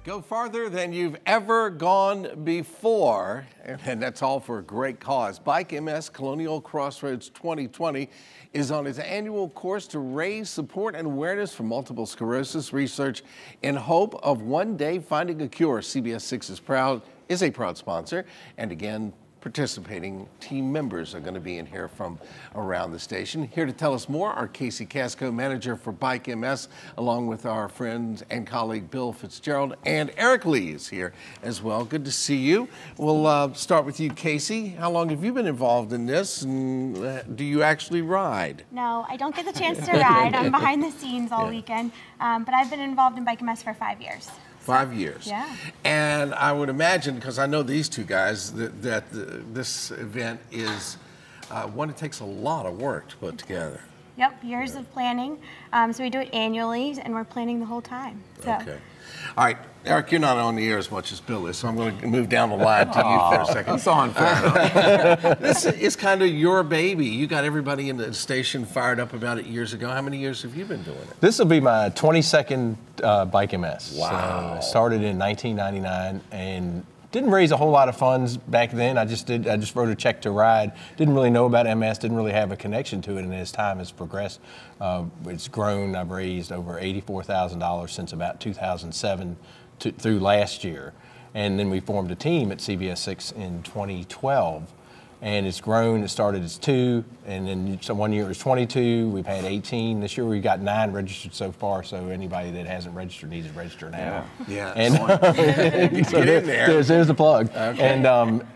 Go farther than you've ever gone before, and that's all for a great cause. Bike MS Colonial Crossroads 2020 is on its annual course to raise support and awareness for multiple sclerosis research in hope of one day finding a cure. CBS 6 is a proud sponsor, and again, participating team members are going to be in here from around the station. Here to tell us more are Casey Casco, manager for Bike MS, along with our friend and colleague Bill Fitzgerald, and Eric Lee is here as well. Good to see you. We'll start with you, Casey. How long have you been involved in this, and do you actually ride? No, I don't get the chance to ride. I'm behind the scenes all weekend, but I've been involved in Bike MS for 5 years. 5 years. Yeah. And I would imagine, because I know these two guys, that this event is one that takes a lot of work to put together. Yep, years of planning. So we do it annually, and we're planning the whole time. So. Okay. All right, Eric, you're not on the air as much as Bill is, so I'm going to move down the line to you for a second. That's unfair. This is kind of your baby. You got everybody in the station fired up about it years ago. How many years have you been doing it? This will be my 22nd Bike MS. Wow. So I started in 1999 and didn't raise a whole lot of funds back then. I just wrote a check to ride. Didn't really know about MS, didn't really have a connection to it, and as time has progressed, it's grown. I've raised over $84,000 since about 2007 through last year. And then we formed a team at CBS 6 in 2012. And it's grown. It started as 2, and then so one year it was 22. We've had 18. This year we've got 9 registered so far. So anybody that hasn't registered needs to register now. Yeah. And so get in there. There's the plug. Okay.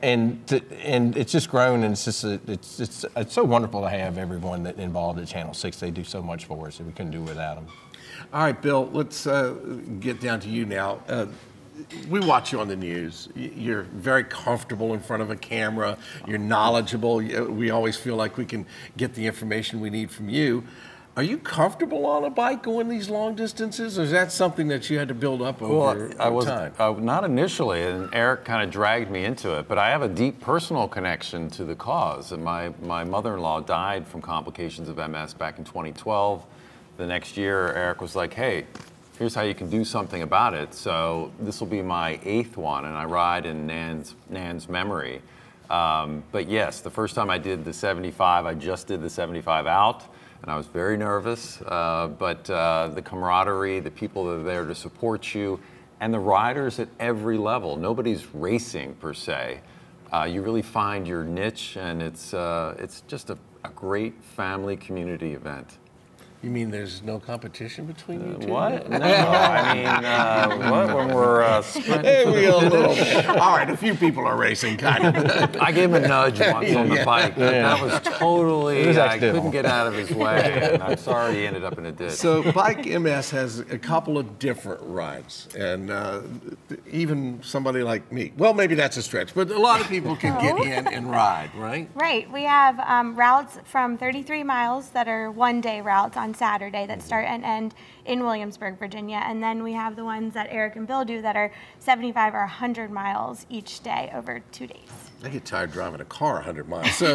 And it's just grown, and it's so wonderful to have everyone that involved at Channel 6. They do so much for us, and we couldn't do it without them. All right, Bill. Let's get down to you now. We watch you on the news. You're very comfortable in front of a camera. You're knowledgeable. We always feel like we can get the information we need from you. Are you comfortable on a bike going these long distances, or is that something that you had to build up over time? Not initially, and Eric kind of dragged me into it, but I have a deep personal connection to the cause. And my mother-in-law died from complications of MS back in 2012. The next year, Eric was like, hey, here's how you can do something about it. So this will be my 8th one, and I ride in Nan's memory. But yes, the first time I did the 75, I just did the 75 out, and I was very nervous. But the camaraderie, the people that are there to support you, and the riders at every level. Nobody's racing per se. You really find your niche, and it's just a great family community event. You mean there's no competition between you two? What? No, I mean, what? When we're sprinting for the finish? All right, a few people are racing, kind of. I gave him a nudge once on the bike. That was totally, I couldn't get out of his way, and I'm sorry he ended up in a ditch. So Bike MS has a couple of different rides, and even somebody like me, well, maybe that's a stretch, but a lot of people can get in and ride, right? Right. We have routes from 33 miles that are one-day routes on Saturday that start and end in Williamsburg, Virginia, and then we have the ones that Eric and Bill do that are 75 or 100 miles each day over 2 days. I get tired driving a car 100 miles. So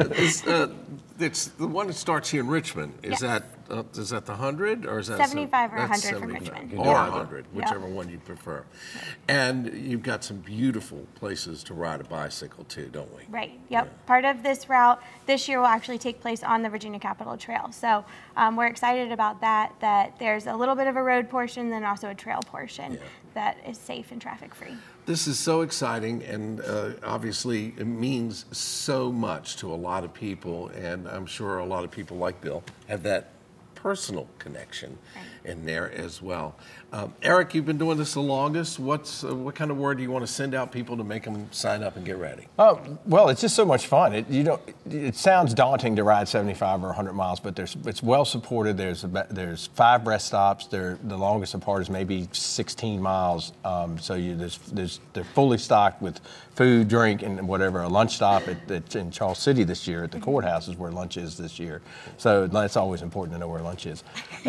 it's the one that starts here in Richmond. Is that the 100 or is that 75 or 100 from Richmond? Or 100, whichever one you prefer. And you've got some beautiful places to ride a bicycle too, don't we? Right. Yep. Yeah. Part of this route this year will actually take place on the Virginia Capitol Trail. So we're excited about that. That there's a little bit of a road portion, then also a trail portion that is safe and traffic free. This is so exciting, and obviously it means so much to a lot of people, and I'm sure a lot of people like Bill have that personal connection in there as well. Eric, you've been doing this the longest. What kind of word do you want to send out people to make them sign up and get ready? Well, it's just so much fun. It sounds daunting to ride 75 or 100 miles, but it's well supported. There's 5 rest stops. The longest apart is maybe 16 miles. So they're fully stocked with food, drink, and whatever. A lunch stop in Charles City this year at the courthouse is where lunch is this year. So that's always important to know where lunch is.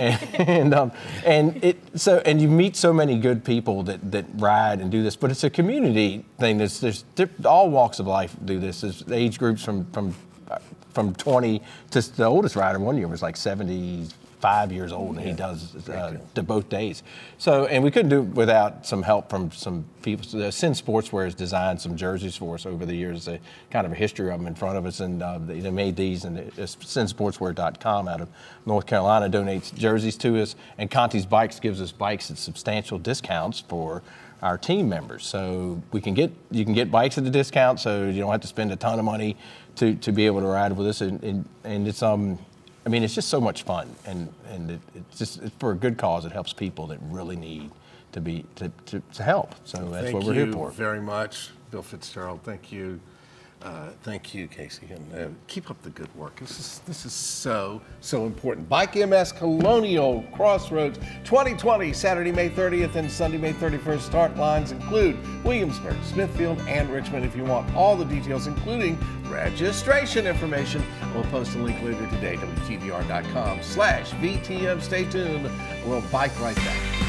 And you meet so many good people that ride and do this, but it's a community thing. There's all walks of life do this. There's age groups from from 20 to the oldest rider one year was like 75 years old, and he does to both days. So, and we couldn't do it without some help from some people. So Sin Sportswear has designed some jerseys for us over the years, kind of a history of them in front of us, and they made these, and sinsportswear.com out of North Carolina donates jerseys to us, and Conti's Bikes gives us bikes at substantial discounts for our team members. So you can get bikes at a discount, so you don't have to spend a ton of money to be able to ride with us, and it's I mean, it's just so much fun, and it's for a good cause. It helps people that really need to help. So that's what we're here for. Thank you very much, Bill Fitzgerald. Thank you. Thank you, Casey, and keep up the good work. This is so important. Bike MS Colonial Crossroads 2020, Saturday, May 30th and Sunday, May 31st. Start lines include Williamsburg, Smithfield, and Richmond. If you want all the details, including registration information, we'll post a link later today, WTVR.com/VTM. Stay tuned. We'll bike right back.